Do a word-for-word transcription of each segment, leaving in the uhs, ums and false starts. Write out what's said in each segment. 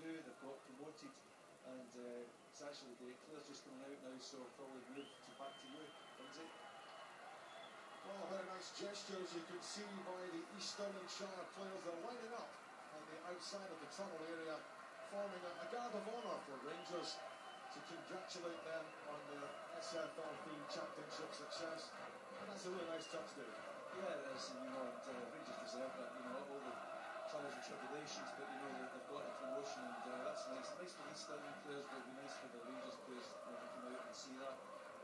do. They've got promoted, and uh, it's actually great. Claire's just coming out now, so I'll probably move to back to you, Lindsay. Well, very nice gestures you can see by the East Stirlingshire players. They're lining up on the outside of the tunnel area, forming a, a guard of honour for Rangers to congratulate them on their S F L P Championship success. And that's a really nice touch, Dave. Yeah, it is, and you know, and, uh, Rangers deserve it. You know, all the trials and tribulations, but you know, they've got the promotion, and uh, that's nice. Nice for the East Stirling players, but it'd be nice for the Rangers players when they come out and see that.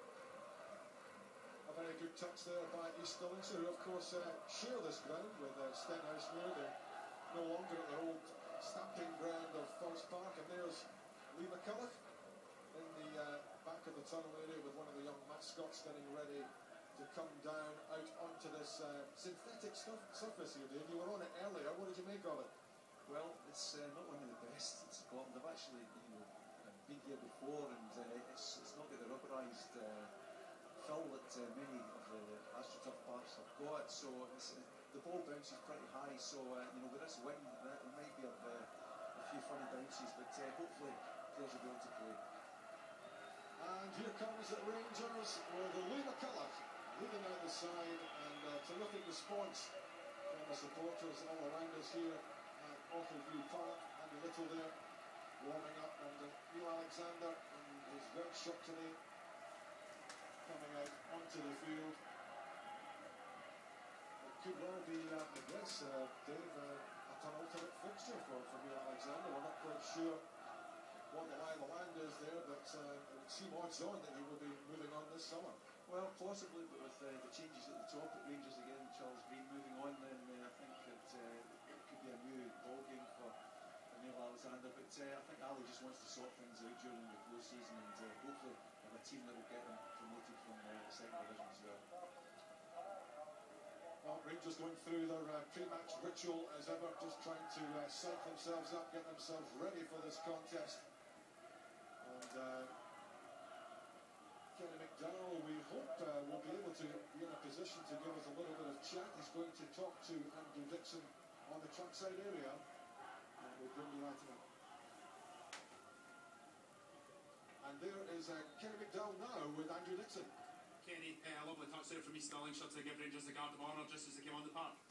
A very good touch there by East Stirlingshire, who of course uh, share this ground with uh, Stenhousemuir. They're no longer at their old stamping ground of Forest Park, and there's Lee McCullock in the uh, back of the tunnel area with one of the young mascots getting ready to come down out onto this uh, synthetic stuff, surface here, Dave. You were on it earlier. What did you make of it? Well, it's uh, not one of the best in Scotland. I've actually, you know, been here before, and uh, it's it's not got the rubberised uh, fill that uh, many of the AstroTurf parks have got. So it's, uh, the ball bounces pretty high. So uh, you know, with this wind, there might be a, uh, a few funny bounces, but uh, hopefully players will be able to play. And here comes the Rangers with Lee McCullock leading out the side, and a terrific response from the supporters all around us here at Otterview Park. Andy Little there warming up, and uh, Neil Alexander in his red shirt today coming out onto the field. It could well be, uh, I guess, uh, Dave, uh, a penultimate fixture for, for Neil Alexander. We're not quite sure what the lie of the land is there, but uh, it would seem odds on that he will be moving on this summer. Well, possibly, but with uh, the changes at the top at Rangers again, Charles Green moving on, then uh, I think that uh, it could be a new ball game for Neil Alexander. But uh, I think Ali just wants to sort things out during the close season, and uh, hopefully have a team that will get them promoted from uh, the second division as well. Well, Rangers going through their uh, pre-match ritual as ever, just trying to uh, psych themselves up, get themselves ready for this contest. And uh, Kenny McDowell, we hope, uh, will be able to be in a position to give us a little bit of chat. He's going to talk to Andrew Dixon on the trackside area, and we'll bring you out to him. And there is uh, Kenny McDowell now with Andrew Dixon. Kenny, uh, a lovely touch there from East Stirlingshire to give Rangers the guard of honour just as they came on the park.